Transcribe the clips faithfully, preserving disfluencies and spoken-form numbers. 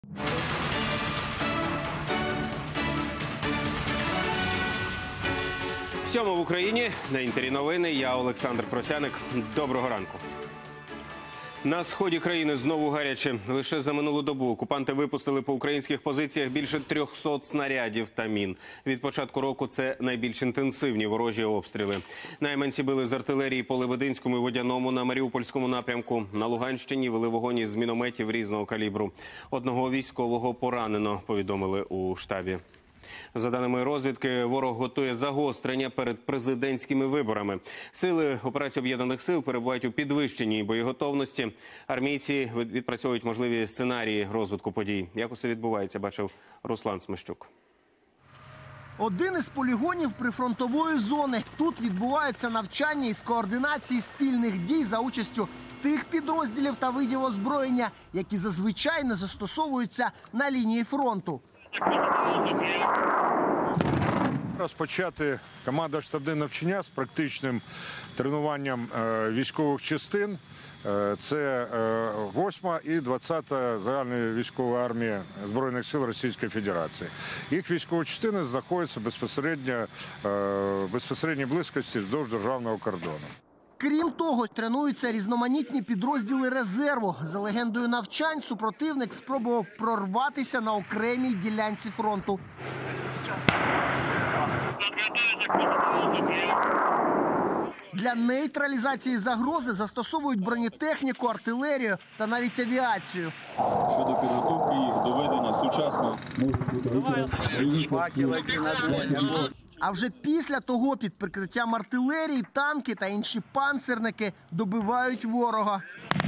Сьомо в Україні. На Інтері новини. Я Олександр Просяник. Доброго ранку. На сході країни знову гаряче. Лише за минулу добу окупанти випустили по українських позиціях більше трьохсот снарядів та мін. Від початку року це найбільш інтенсивні ворожі обстріли. Найманці били з артилерії по Лебединському і Водяному, на Маріупольському напрямку. На Луганщині вели вогонь із мінометів різного калібру. Одного військового поранено, повідомили у штабі. За даними розвідки, ворог готує загострення перед президентськими виборами. Сили операції Об'єднаних сил перебувають у підвищеній боєготовності. Армійці відпрацьовують можливі сценарії розвитку подій. Як усе відбувається, бачив Руслан Смещук. Один із полігонів прифронтової зони. Тут відбуваються навчання із координації спільних дій за участю тих підрозділів та видів озброєння, які зазвичай не застосовуються на лінії фронту. Розпочати командно-штабне навчання з практичним тренуванням військових частин. Це восьма і двадцята загальної військової армії Збройних сил Російської Федерації. Їх військові частини знаходяться безпосередньо в безпосередній близькості вздовж державного кордону. Крім того, тренуються різноманітні підрозділи резерву. За легендою навчань, супротивник спробував прорватися на окремій ділянці фронту. Для нейтралізації загрози застосовують бронетехніку, артилерію та навіть авіацію. Щодо підготовки їх до ведення сучасного. А вже після того під прикриттям артилерії танки та інші панцирники добивають ворога.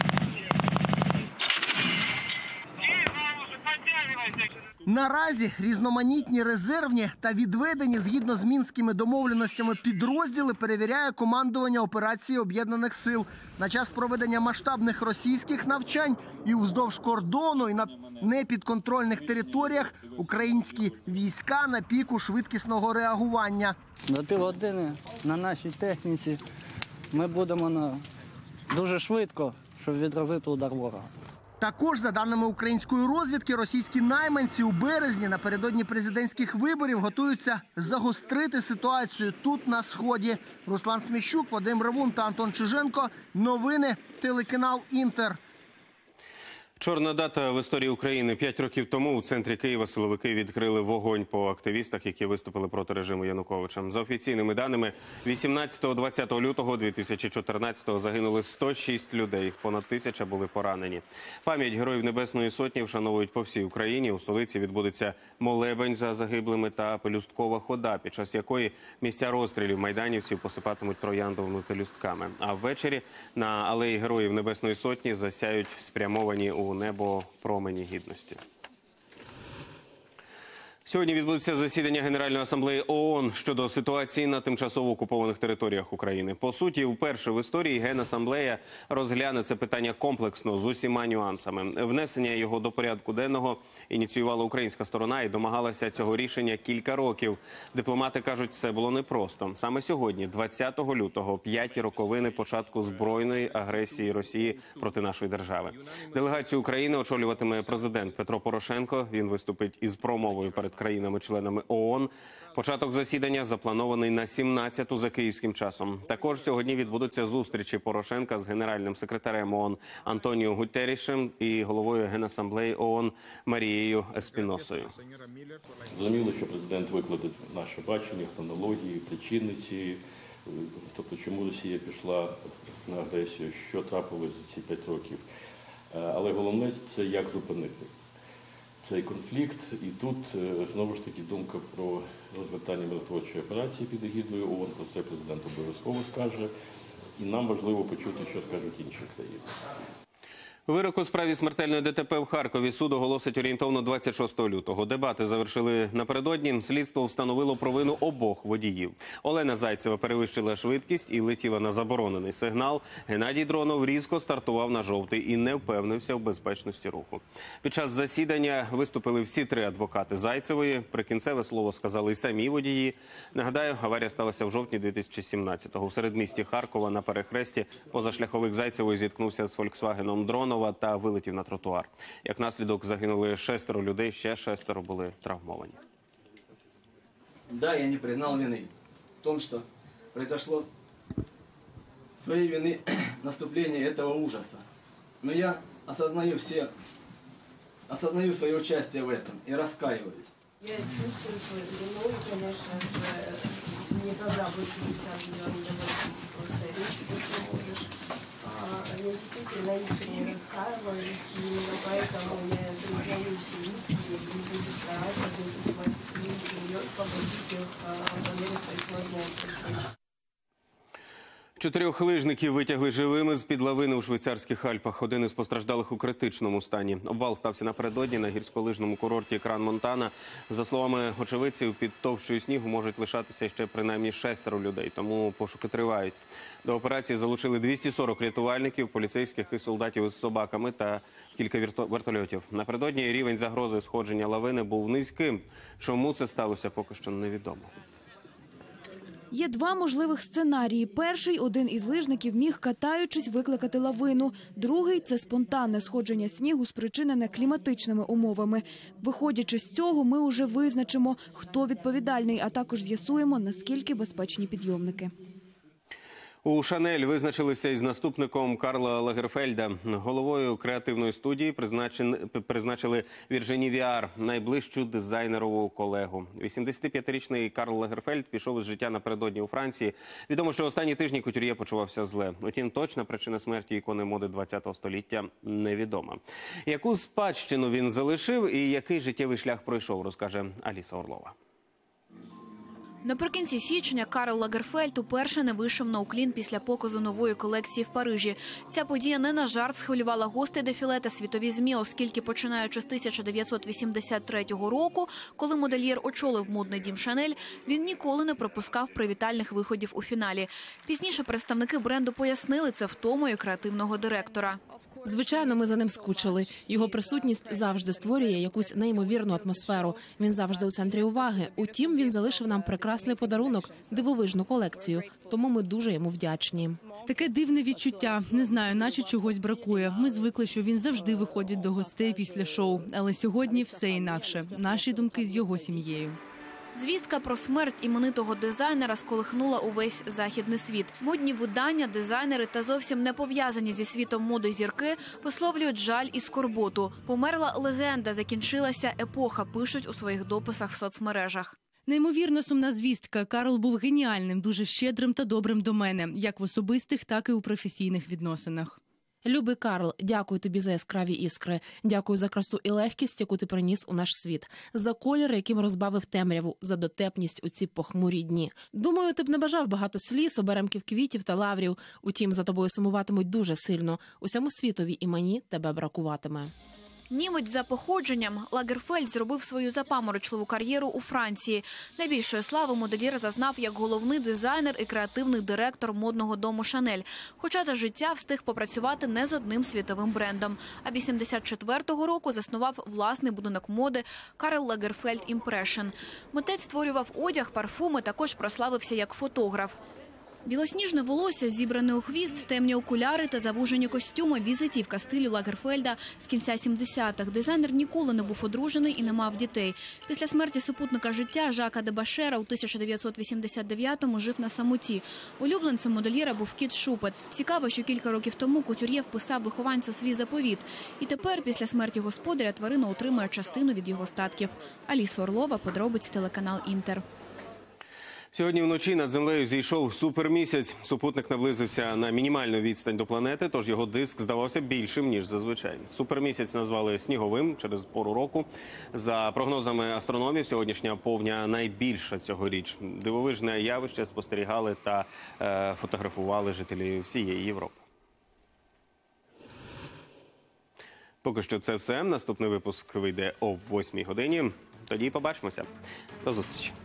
Наразі різноманітні резервні та відведені згідно з мінськими домовленостями підрозділи перевіряє командування операції Об'єднаних сил. На час проведення масштабних російських навчань і уздовж кордону, і на непідконтрольних територіях українські війська на піку швидкісного реагування. За півгодини на нашій техніці ми будемо на... дуже швидко, щоб відразити удар ворога. Також, за даними української розвідки, російські найманці у березні напередодні президентських виборів готуються загострити ситуацію тут, на Сході. Руслан Смещук, Вадим Ревун та Антон Чиженко. Новини, телеканал «Інтер». Чорна дата в історії України. П'ять років тому у центрі Києва силовики відкрили вогонь по активістах, які виступили проти режиму Януковича. За офіційними даними, вісімнадцятого-двадцятого лютого дві тисячі чотирнадцятого загинули сто шість людей, понад тисяча були поранені. Пам'ять Героїв Небесної Сотні вшановують по всій Україні. У столиці відбудеться молебень за загиблими та пелюсткова хода, під час якої місця розстрілів майданівців посипатимуть трояндовими пелюстками. А ввечері на алеї Героїв Небесної Сотні засяють спрямовані у небо промені гідності. Сьогодні відбудеться засідання Генеральної асамблеї ООН щодо ситуації на тимчасово окупованих територіях України. По суті, вперше в історії Генасамблея розгляне це питання комплексно з усіма нюансами. Внесення його до порядку денного ініціювала українська сторона і домагалася цього рішення кілька років. Дипломати кажуть, це було непросто. Саме сьогодні, двадцятого лютого, п'яті роковини початку збройної агресії Росії проти нашої держави. Делегацію України очолюватиме президент Петро Порошенко. Він виступить із промовою перед країнами-членами ООН. Початок засідання запланований на сімнадцяту за київським часом. Також сьогодні відбудуться зустрічі Порошенка з генеральним секретарем ООН Антоніо Гутеррішем і головою Генасамблеї ООН Марією Еспіносою. Зрозуміло, що президент викладе наше бачення, хронології, причини цієї, тобто чому Росія пішла на агресію, що трапилось за ці п'ять років. Але головне – це як зупинити цей конфлікт. І тут, знову ж таки, думка про розгортання миротворчої операції під егідою ООН. Про це президент обов'язково скаже. І нам важливо почути, що скажуть інші країни. Вирок у справі смертельної ДТП в Харкові суд оголосить орієнтовно двадцять шостого лютого. Дебати завершили напередодні. Слідство встановило провину обох водіїв. Олена Зайцева перевищила швидкість і летіла на заборонений сигнал. Геннадій Дронов різко стартував на жовтий і не впевнився в безпечності руху. Під час засідання виступили всі три адвокати Зайцевої. Прикінцеве слово сказали й самі водії. Нагадаю, аварія сталася в жовтні дві тисячі сімнадцятого. У середмісті Харкова на перехресті позашляховик Зайцевої зіткнувся з «Фольксвагеном Дронов». Романова та вилетів на тротуар. Як наслідок загинули шестеро людей, ще шестеро були травмовані. Да, я не признал вины в том, что произошло своей вины наступление этого ужаса. Но я осознаю все, осознаю свое участие в этом и раскаиваюсь. Я чувствую свою вину, и, конечно же, никогда больше не стану делать просто речи, как ты можешь. А, Я действительно искренне раскаиваюсь, и именно поэтому я признаю все риски и буду стараться вместе с моей семьей погасить их а, по мере своих возможностей. Чотирьох лижників витягли живими з-під лавини у швейцарських Альпах. Один із постраждалих у критичному стані. Обвал стався напередодні на гірськолижному курорті Кран-Монтана. За словами очевидців, під товщою снігу можуть лишатися ще принаймні шестеро людей, тому пошуки тривають. До операції залучили двісті сорок рятувальників, поліцейських і солдатів із собаками та кілька вертольотів. Напередодні рівень загрози сходження лавини був низьким. Чому це сталося, поки що невідомо. Є два можливих сценарії. Перший – один із лижників міг, катаючись, викликати лавину. Другий – це спонтанне сходження снігу, спричинене кліматичними умовами. Виходячи з цього, ми уже визначимо, хто відповідальний, а також з'ясуємо, наскільки безпечні підйомники. У «Шанель» визначилися із наступником Карла Лагерфельда. Головою креативної студії призначили Віржині Віар, найближчу дизайнерову колегу. вісімдесятип'ятирічний Карл Лагерфельд пішов із життя напередодні у Франції. Відомо, що останні тижні кутюр'є почувався зле. Утім, точна причина смерті ікони моди ХХ століття невідома. Яку спадщину він залишив і який життєвий шлях пройшов, розкаже Аліса Орлова. Наприкінці січня Карл Лагерфельд уперше не вийшов на уклін після показу нової колекції в Парижі. Ця подія не на жарт схвилювала гостей дефіле та світові ЗМІ, оскільки починаючи з тисяча дев'ятсот вісімдесят третього року, коли модельєр очолив модний дім «Шанель», він ніколи не пропускав привітальних виходів у фіналі. Пізніше представники бренду пояснили це втомою креативного директора. Звичайно, ми за ним скучили. Його присутність завжди створює якусь неймовірну атмосферу. Він завжди у центрі уваги. Утім, він залишив нам прекрасний подарунок – дивовижну колекцію. Тому ми дуже йому вдячні. Таке дивне відчуття. Не знаю, наче чогось бракує. Ми звикли, що він завжди виходить до гостей після шоу. Але сьогодні все інакше. Наші думки з його сім'єю. Звістка про смерть іменитого дизайнера сколихнула увесь західний світ. Модні видання, дизайнери та зовсім не пов'язані зі світом моди зірки висловлюють жаль і скорботу. Померла легенда, закінчилася епоха, пишуть у своїх дописах в соцмережах. Неймовірно сумна звістка. Карл був геніальним, дуже щедрим та добрим до мене, як в особистих, так і у професійних відносинах. Любий Карл, дякую тобі за яскраві іскри. Дякую за красу і легкість, яку ти приніс у наш світ. За колір, яким розбавив темряву, за дотепність у ці похмурі дні. Думаю, ти б не бажав багато сліз, оберемків квітів та лаврів. Утім, за тобою сумуватимуть дуже сильно. Усьому світові і мені тебе бракуватиме. Німець за походженням, Лагерфельд зробив свою запаморочливу кар'єру у Франції. Найбільшої слави модельєр зазнав як головний дизайнер і креативний директор модного дому «Шанель». Хоча за життя встиг попрацювати не з одним світовим брендом. А вісімдесят четвертого року заснував власний будинок моди «Карл Лагерфельд Імпрешн». Митець створював одяг, парфуми, також прославився як фотограф. Білосніжне волосся, зібране у хвіст, темні окуляри та завужені костюми – візитівка стилю Лагерфельда з кінця сімдесятих. Дизайнер ніколи не був одружений і не мав дітей. Після смерті супутника життя Жака де Башера у тисяча дев'ятсот вісімдесят дев'ятому жив на самоті. Улюбленцем модельєра був кіт Шупет. Цікаво, що кілька років тому кутюр'є вписав вихованцю свій заповіт. І тепер, після смерті господаря, тварина отримує частину від його статків. Аліса Орлова, подробиць, телеканал «Інтер». Сьогодні вночі над землею зійшов супермісяць. Супутник наблизився на мінімальну відстань до планети, тож його диск здавався більшим, ніж зазвичай. Супермісяць назвали сніговим через пору року. За прогнозами астрономів, сьогоднішня повня найбільша цьогоріч. Дивовижне явище спостерігали та е, фотографували жителі всієї Європи. Поки що це все. Наступний випуск вийде о восьмій годині. Тоді побачимося. До зустрічі.